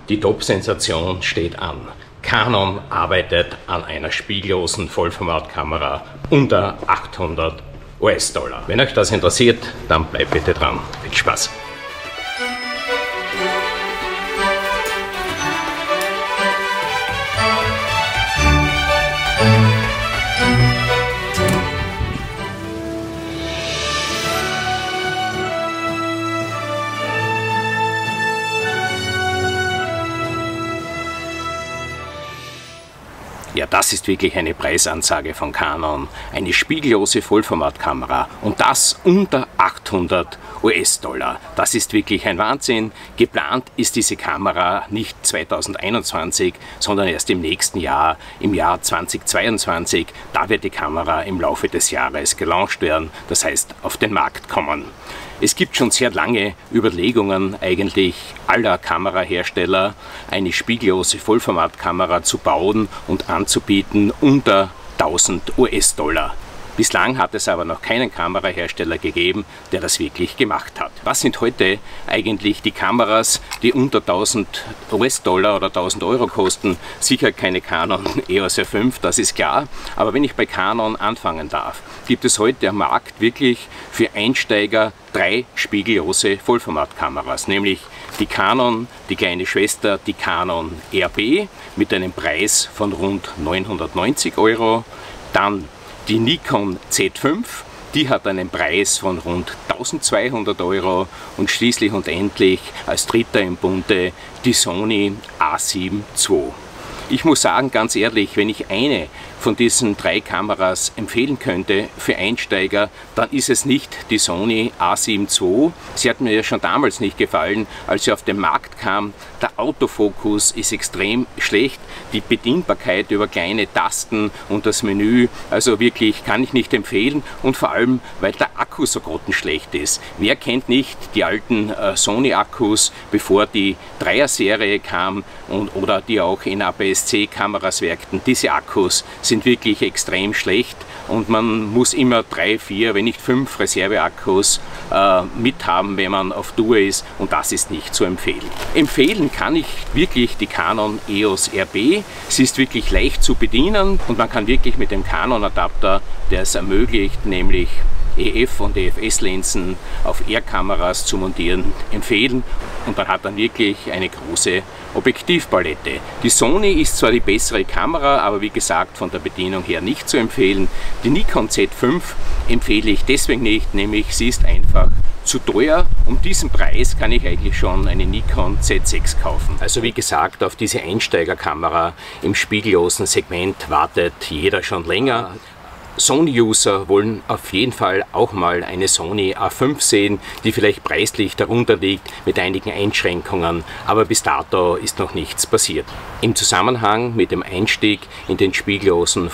Die Top-Sensation steht an. Canon arbeitet an einer spiegellosen Vollformatkamera unter 800 US-Dollar. Wenn euch das interessiert, dann bleibt bitte dran. Viel Spaß! Ja, das ist wirklich eine Preisansage von Canon. Eine spiegellose Vollformatkamera und das unter 800 US-Dollar. Das ist wirklich ein Wahnsinn. Geplant ist diese Kamera nicht 2021, sondern erst im nächsten Jahr, im Jahr 2022. Da wird die Kamera im Laufe des Jahres gelauncht werden, das heißt auf den Markt kommen. Es gibt schon sehr lange Überlegungen eigentlich aller Kamerahersteller, eine spiegellose Vollformatkamera zu bauen und anzubieten unter 1000 US-Dollar. Bislang hat es aber noch keinen Kamerahersteller gegeben, der das wirklich gemacht hat. Was sind heute eigentlich die Kameras, die unter 1000 US-Dollar oder 1000 Euro kosten? Sicher keine Canon EOS R5, das ist klar. Aber wenn ich bei Canon anfangen darf, gibt es heute am Markt wirklich für Einsteiger 3 spiegellose Vollformatkameras, nämlich die Canon, die kleine Schwester, die Canon RB mit einem Preis von rund 990 Euro, dann die Nikon Z5, die hat einen Preis von rund 1200 Euro und schließlich und endlich als dritter im Bunde die Sony A7 II. Ich muss sagen, ganz ehrlich, wenn ich eine von diesen 3 Kameras empfehlen könnte für Einsteiger, dann ist es nicht die Sony A7 II. Sie hat mir ja schon damals nicht gefallen, als sie auf den Markt kam. Der Autofokus ist extrem schlecht, die Bedienbarkeit über kleine Tasten und das Menü, also wirklich kann ich nicht empfehlen und vor allem, weil der Akku so grottenschlecht ist. Wer kennt nicht die alten Sony-Akkus, bevor die 3er-Serie kam oder die auch in APS-C-Kameras wirkten? Diese Akkus sind wirklich extrem schlecht und man muss immer 3, 4, wenn nicht 5 Reserveakkus mithaben, wenn man auf Tour ist und das ist nicht zu empfehlen. Empfehlen kann ich wirklich die Canon EOS RB. Sie ist wirklich leicht zu bedienen und man kann wirklich mit dem Canon-Adapter, der es ermöglicht, nämlich EF- und EFS-Linsen auf R-Kameras zu montieren, empfehlen und man hat dann wirklich eine große Objektivpalette. Die Sony ist zwar die bessere Kamera, aber wie gesagt von der Bedienung her nicht zu empfehlen. Die Nikon Z5 empfehle ich deswegen nicht, nämlich sie ist einfach zu teuer. Um diesen Preis kann ich eigentlich schon eine Nikon Z6 kaufen. Also wie gesagt, auf diese Einsteigerkamera im spiegellosen Segment wartet jeder schon länger. Sony-User wollen auf jeden Fall auch mal eine Sony A5 sehen, die vielleicht preislich darunter liegt mit einigen Einschränkungen, aber bis dato ist noch nichts passiert. Im Zusammenhang mit dem Einstieg in den spiegellosen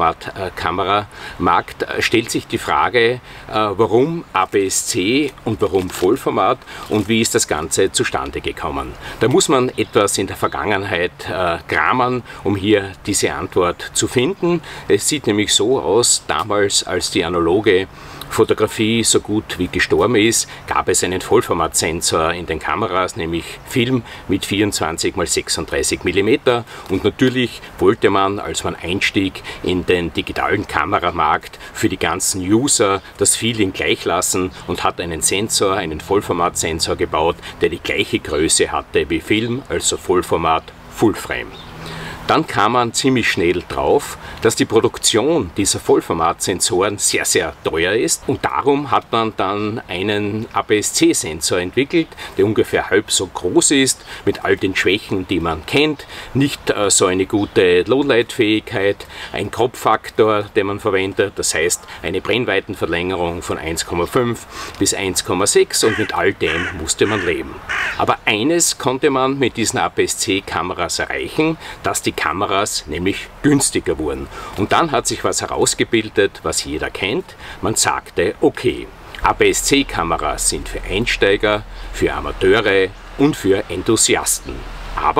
Vollformat-Kameramarkt stellt sich die Frage, warum APS-C und warum Vollformat und wie ist das Ganze zustande gekommen? Da muss man etwas in der Vergangenheit kramen, um hier diese Antwort zu finden. Es sieht nämlich so aus, damals, als die analoge Fotografie so gut wie gestorben ist, gab es einen Vollformatsensor in den Kameras, nämlich Film mit 24 x 36 mm und natürlich wollte man, als man einstieg in den digitalen Kameramarkt, für die ganzen User das Feeling gleich lassen und hat einen Sensor, einen Vollformatsensor gebaut, der die gleiche Größe hatte wie Film, also Vollformat Fullframe. Dann kam man ziemlich schnell drauf, dass die Produktion dieser Vollformatsensoren sehr, sehr teuer ist und darum hat man dann einen APS-C-Sensor entwickelt, der ungefähr halb so groß ist, mit all den Schwächen, die man kennt, nicht so eine gute Lowlight-Fähigkeit, ein Crop-Faktor, den man verwendet, das heißt eine Brennweitenverlängerung von 1,5 bis 1,6 und mit all dem musste man leben. Aber eines konnte man mit diesen APS-C-Kameras erreichen, dass die Kameras nämlich günstiger wurden. Und dann hat sich was herausgebildet, was jeder kennt. Man sagte, okay, APS-C-Kameras sind für Einsteiger, für Amateure und für Enthusiasten. Aber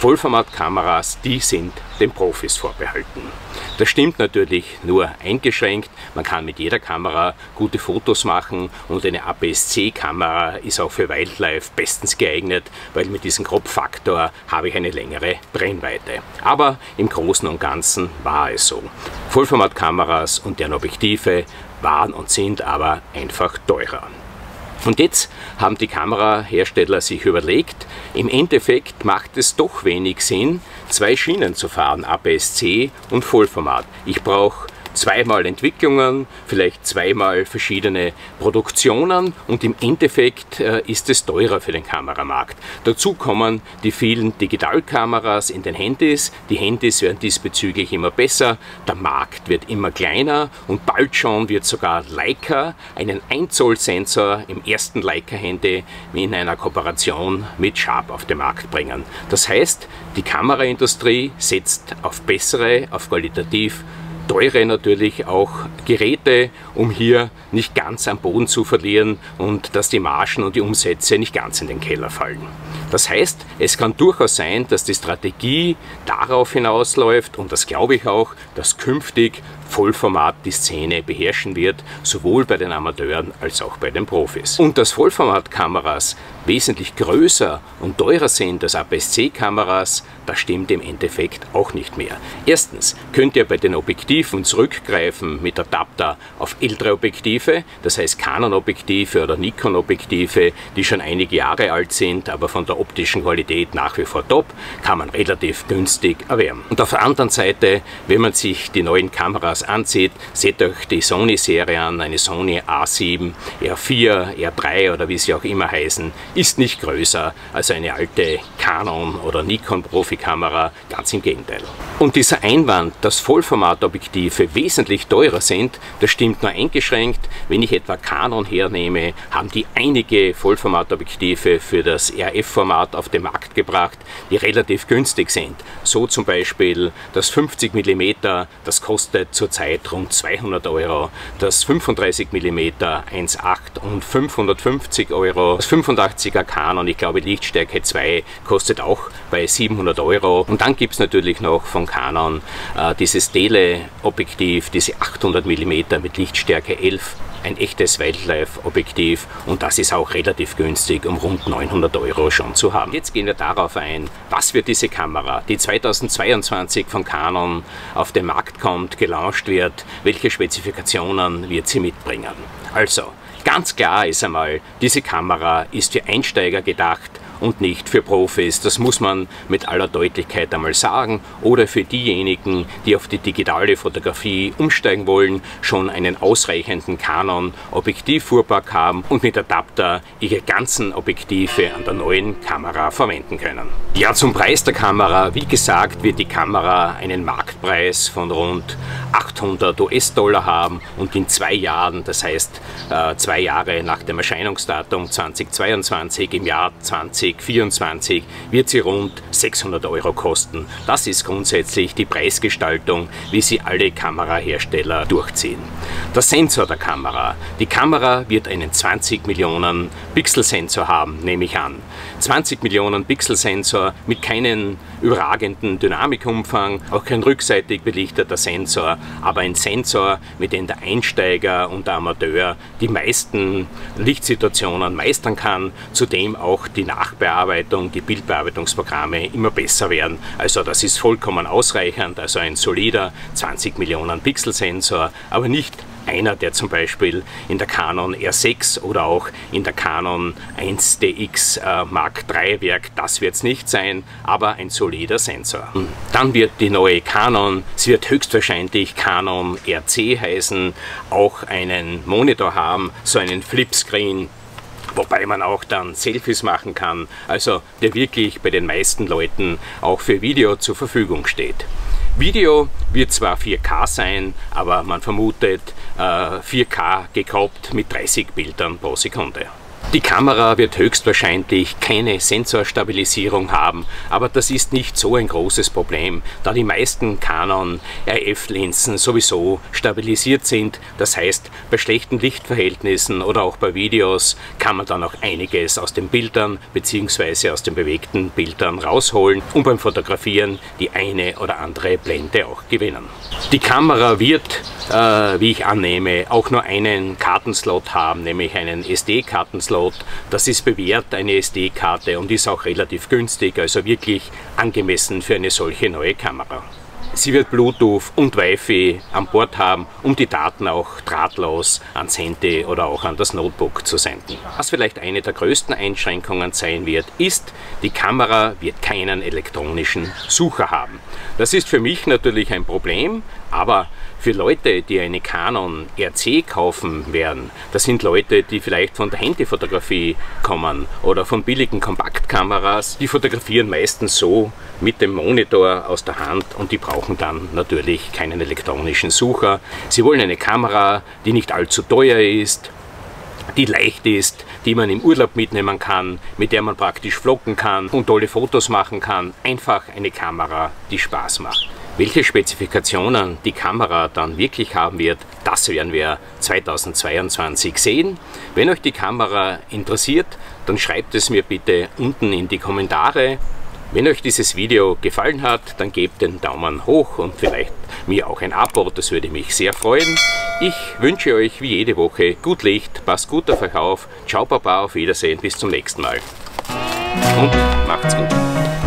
Vollformatkameras, die sind den Profis vorbehalten. Das stimmt natürlich nur eingeschränkt. Man kann mit jeder Kamera gute Fotos machen und eine APS-C-Kamera ist auch für Wildlife bestens geeignet, weil mit diesem Crop-Faktor habe ich eine längere Brennweite. Aber im Großen und Ganzen war es so. Vollformatkameras und deren Objektive waren und sind aber einfach teurer. Und jetzt haben die Kamerahersteller sich überlegt, im Endeffekt macht es doch wenig Sinn, zwei Schienen zu fahren, APS-C und Vollformat. Ich brauche zweimal Entwicklungen, vielleicht zweimal verschiedene Produktionen und im Endeffekt ist es teurer für den Kameramarkt. Dazu kommen die vielen Digitalkameras in den Handys. Die Handys werden diesbezüglich immer besser, der Markt wird immer kleiner und bald schon wird sogar Leica einen 1 Zoll Sensor im ersten Leica-Handy in einer Kooperation mit Sharp auf den Markt bringen. Das heißt, die Kameraindustrie setzt auf bessere, auf qualitativ teure natürlich auch Geräte, um hier nicht ganz am Boden zu verlieren und dass die Margen und die Umsätze nicht ganz in den Keller fallen. Das heißt, es kann durchaus sein, dass die Strategie darauf hinausläuft, und das glaube ich auch, dass künftig Vollformat die Szene beherrschen wird, sowohl bei den Amateuren als auch bei den Profis. Und dass Vollformatkameras wesentlich größer und teurer sind als APS-C-Kameras, das stimmt im Endeffekt auch nicht mehr. Erstens könnt ihr bei den Objektiven zurückgreifen mit Adapter auf ältere Objektive, das heißt Canon-Objektive oder Nikon-Objektive, die schon einige Jahre alt sind, aber von der optischen Qualität nach wie vor top, kann man relativ günstig erwerben. Und auf der anderen Seite, wenn man sich die neuen Kameras ansieht, seht euch die Sony-Serie an, eine Sony A7, R4, R3 oder wie sie auch immer heißen, ist nicht größer als eine alte Canon oder Nikon Profikamera, ganz im Gegenteil. Und dieser Einwand, dass Vollformatobjektive wesentlich teurer sind, das stimmt nur eingeschränkt. Wenn ich etwa Canon hernehme, haben die einige Vollformatobjektive für das RF-Format auf den Markt gebracht, die relativ günstig sind. So zum Beispiel das 50 mm, das kostet zurzeit rund 200 Euro, das 35 mm 1.8 und 550 Euro, das 85er Canon, ich glaube Lichtstärke 2, kostet auch bei 700 Euro. Und dann gibt es natürlich noch von Canon dieses Teleobjektiv, diese 800 mm mit Lichtstärke 11, ein echtes Wildlife-Objektiv, und das ist auch relativ günstig, um rund 900 Euro schon zu haben. Jetzt gehen wir darauf ein, was wird diese Kamera, die 2022 von Canon auf den Markt kommt, gelauncht wird, welche Spezifikationen wird sie mitbringen. Also, ganz klar ist einmal, diese Kamera ist für Einsteiger gedacht und nicht für Profis. Das muss man mit aller Deutlichkeit einmal sagen. Oder für diejenigen, die auf die digitale Fotografie umsteigen wollen, schon einen ausreichenden Canon Objektivfuhrpark haben und mit Adapter ihre ganzen Objektive an der neuen Kamera verwenden können. Ja, zum Preis der Kamera. Wie gesagt, wird die Kamera einen Marktpreis von rund 800 US-Dollar haben und in 2 Jahren, das heißt 2 Jahre nach dem Erscheinungsdatum 2022, im Jahr 2024 wird sie rund 600 Euro kosten. Das ist grundsätzlich die Preisgestaltung, wie sie alle Kamerahersteller durchziehen. Der Sensor der Kamera. Die Kamera wird einen 20 Millionen Pixel-Sensor haben, nehme ich an. 20 Millionen Pixel-Sensor mit keinem überragenden Dynamikumfang, auch kein rückseitig belichteter Sensor, aber ein Sensor, mit dem der Einsteiger und der Amateur die meisten Lichtsituationen meistern kann, zudem auch die Nachbearbeitung, die Bildbearbeitungsprogramme immer besser werden. Also das ist vollkommen ausreichend, also ein solider 20 Millionen Pixel Sensor, aber nicht einer, der zum Beispiel in der Canon R6 oder auch in der Canon 1DX Mark III wirkt. Das wird es nicht sein, aber ein solider Sensor. Dann wird die neue Canon, sie wird höchstwahrscheinlich Canon RC heißen, auch einen Monitor haben, so einen Flipscreen, wobei man auch dann Selfies machen kann, also der wirklich bei den meisten Leuten auch für Video zur Verfügung steht. Video wird zwar 4K sein, aber man vermutet 4K gekroppt mit 30 Bildern pro Sekunde. Die Kamera wird höchstwahrscheinlich keine Sensorstabilisierung haben, aber das ist nicht so ein großes Problem, da die meisten Canon RF-Linsen sowieso stabilisiert sind. Das heißt, bei schlechten Lichtverhältnissen oder auch bei Videos kann man dann auch einiges aus den Bildern bzw. aus den bewegten Bildern rausholen und beim Fotografieren die eine oder andere Blende auch gewinnen. Die Kamera wird, wie ich annehme, auch nur einen Kartenslot haben, nämlich einen SD-Kartenslot. Das ist bewährt, eine SD-Karte, und ist auch relativ günstig, also wirklich angemessen für eine solche neue Kamera. Sie wird Bluetooth und Wi-Fi an Bord haben, um die Daten auch drahtlos ans Handy oder auch an das Notebook zu senden. Was vielleicht eine der größten Einschränkungen sein wird, ist, die Kamera wird keinen elektronischen Sucher haben. Das ist für mich natürlich ein Problem, aber für Leute, die eine Canon RC kaufen werden, das sind Leute, die vielleicht von der Handyfotografie kommen oder von billigen Kompaktkameras, die fotografieren meistens so mit dem Monitor aus der Hand und die brauchen dann natürlich keinen elektronischen Sucher. Sie wollen eine Kamera, die nicht allzu teuer ist, die leicht ist, die man im Urlaub mitnehmen kann, mit der man praktisch vloggen kann und tolle Fotos machen kann. Einfach eine Kamera, die Spaß macht. Welche Spezifikationen die Kamera dann wirklich haben wird, das werden wir 2022 sehen. Wenn euch die Kamera interessiert, dann schreibt es mir bitte unten in die Kommentare. Wenn euch dieses Video gefallen hat, dann gebt den Daumen hoch und vielleicht mir auch ein Abo, das würde mich sehr freuen. Ich wünsche euch wie jede Woche gut Licht, passt gut auf euch auf, ciao Baba, auf Wiedersehen, bis zum nächsten Mal und macht's gut.